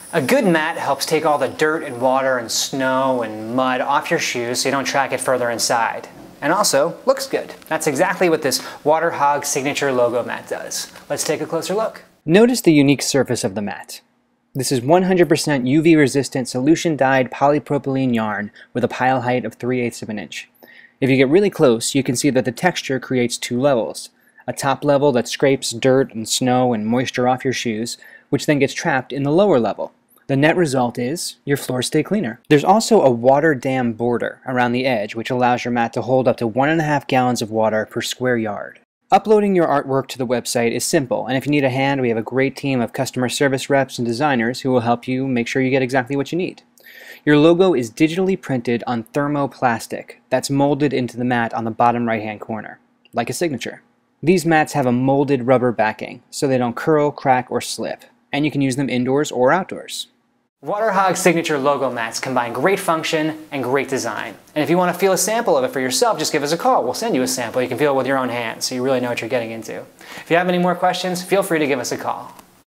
A good mat helps take all the dirt and water and snow and mud off your shoes so you don't track it further inside. And also, looks good. That's exactly what this WaterHog Signature logo mat does. Let's take a closer look. Notice the unique surface of the mat. This is 100% UV resistant solution dyed polypropylene yarn with a pile height of 3/8 of an inch. If you get really close, you can see that the texture creates two levels. A top level that scrapes dirt and snow and moisture off your shoes, which then gets trapped in the lower level. The net result is your floors stay cleaner. There's also a water dam border around the edge, which allows your mat to hold up to 1.5 gallons of water per square yard. Uploading your artwork to the website is simple, and if you need a hand, we have a great team of customer service reps and designers who will help you make sure you get exactly what you need. Your logo is digitally printed on thermoplastic that's molded into the mat on the bottom right-hand corner, like a signature. These mats have a molded rubber backing, so they don't curl, crack, or slip, and you can use them indoors or outdoors. WaterHog Signature logo mats combine great function and great design. And if you want to feel a sample of it for yourself, just give us a call. We'll send you a sample. You can feel it with your own hands, so you really know what you're getting into. If you have any more questions, feel free to give us a call.